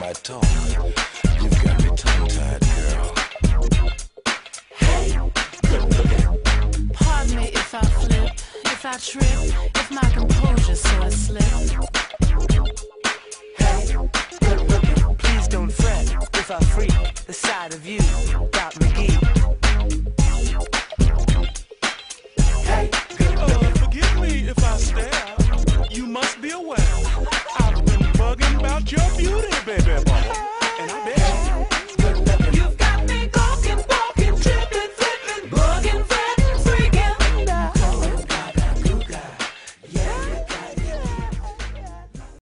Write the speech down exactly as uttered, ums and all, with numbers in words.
time I talk, you've got me tongue-tied, girl. Hey, good looking. Pardon me if I flip, if I trip, if my composure sort of slip. Hey, good looking. Please don't fret if I freak the sight of you got me